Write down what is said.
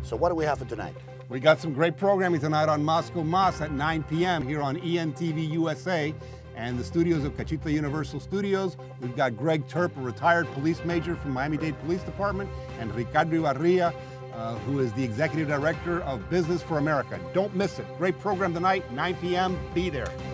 So what do we have for tonight? We got some great programming tonight on Moscow Mas at 9 p.m. here on ENTV USA and the studios of Cachita Universal Studios. We've got Greg Turp, a retired police major from Miami Dade Police Department, and Ricardo Ibarria, who is the Executive Director of Business for America. Don't miss it. Great program tonight, 9 p.m. Be there.